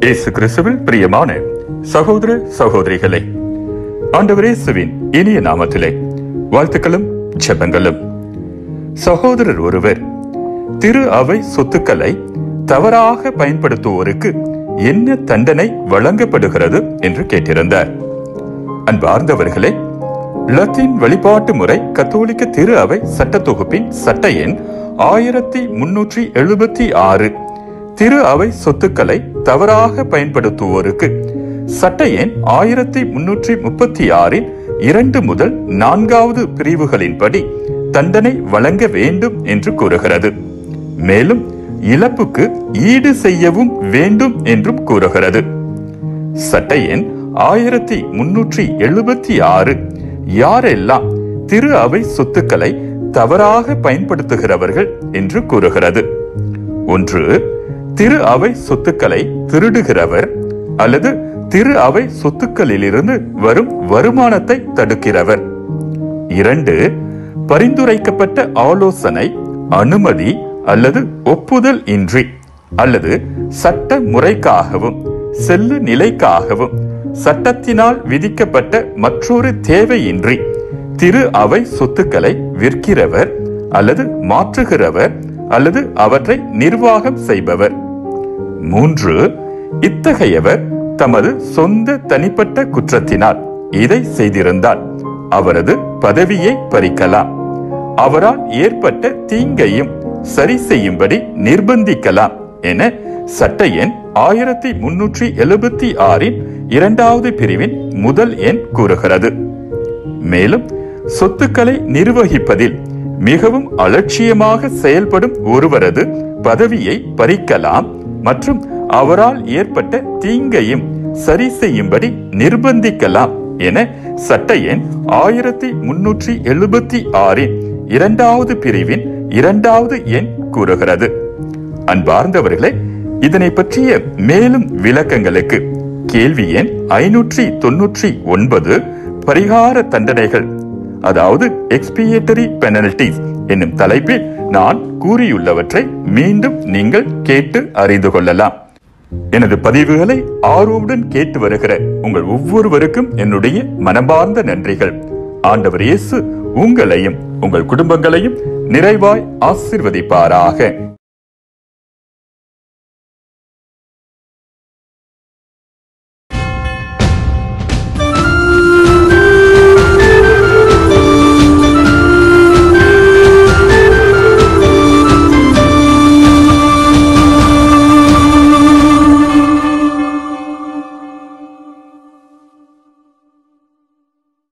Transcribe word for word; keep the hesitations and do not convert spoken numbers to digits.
இயேசு கிறிஸ்துவில் பிரியமான சகோதர சகோதரிகளே, ஆண்டவர் இயேசுவின் இனிய நாமத்திலே வாழ்த்துக்களும் ஜெபங்களும். சகோதரர் ஒருவர் திரு அவை சொத்துக்களை தவறாக பயன்படுத்துவோருக்கு என்ன தண்டனை வழங்கப்படுகிறது என்று கேட்டிருந்தார். அன்பார்ந்தவர்களே, லத்தீன் வழிபாட்டு முறை கத்தோலிக்க திரு அவை சட்ட தொகுப்பின் சட்ட எண் ஆயிரத்தி முன்னூற்றி எழுபத்தி ஆறு திரு அவை சொத்துக்களை தவறாக பயன்படுத்துவோருக்கு சட்ட எண் ஆயிரத்தி முன்னூற்றி முப்பத்தி ஆறின் இரண்டு முதல் நான்காவது பிரிவுகளின்படி தண்டனை வழங்க வேண்டும் என்று கூறுகிறது. மேலும் இழப்புக்கு ஈடு செய்யவும் வேண்டும் என்றும் கூறுகிறது. சட்ட எண் ஆயிரத்தி முன்னூற்றி எழுபத்தி ஆறு யாரெல்லாம் திரு அவை சொத்துக்களை தவறாக பயன்படுத்துகிறவர்கள் என்று கூறுகிறது. ஒன்று, திரு அவை சொத்துக்களை திருடுகிறவர் அல்லது திரு அவை சொத்துக்களிலிருந்து வரும் வருமானத்தை தடுக்கிறவர். இரண்டு, பரிந்துரைக்கப்பட்ட ஆலோசனை, அனுமதி அல்லது ஒப்புதல் இன்றி அல்லது சட்ட முறைக்காகவும் செல்லு நிலைக்காகவும் சட்டத்தினால் விதிக்கப்பட்ட மற்றொரு தேவையின்றி திரு அவை சொத்துக்களை விற்கிறவர் அல்லது மாற்றுகிறவர் அல்லது அவற்றை நிர்வாகம் செய்பவர். மூன்று, இத்தகையவர் தமது சொந்த தனிப்பட்ட குற்றத்தினால் இதை செய்திருந்தால் அவரது பதவியை பறிக்கலாம், அவரால் ஏற்பட்ட தீங்கையும் சரி செய்யும்படி நிர்பந்திக்கலாம் என சட்ட எண் ஆயிரத்தி முன்னூற்றி எழுபத்தி ஆறின் இரண்டாவது பிரிவின் முதல் எண் கூறுகிறது. மேலும் சொத்துக்களை நிர்வகிப்பதில் மிகவும் அலட்சியமாக செயல்படும் ஒருவரது பதவியை பறிக்கலாம் மற்றும் அவரால் ஏற்பட்ட தீங்கையும் சரி செய்யும்படி நிர்பந்திக்கலாம் என சட்ட எண் ஆயிரத்தி முன்னூற்றி எழுபத்தி ஆறின் இரண்டாவது பிரிவின் இரண்டாவது எண் கூறுகிறது. அன்பார்ந்தவர்களே, இதனை பற்றிய மேலும் விளக்கங்களுக்கு கேள்வி எண் ஐநூற்றி தொன்னூற்றி ஒன்பது பரிகார தண்டனைகள், அதாவது எக்ஸ்பியேட்டரி பெனல்டிஸ் என்னும் தலைப்பில் நான் கூறியுள்ளவற்றை மீண்டும் நீங்கள் கேட்டு அறிந்து கொள்ளலாம். எனது பதிவுகளை ஆர்வமுடன் கேட்டு வருகிற உங்கள் ஒவ்வொருவருக்கும் என்னுடைய மனமார்ந்த நன்றிகள். ஆண்டவர் இயேசு உங்களையும் உங்கள் குடும்பங்களையும் நிறைவாய் ஆசீர்வதிப்பாராக.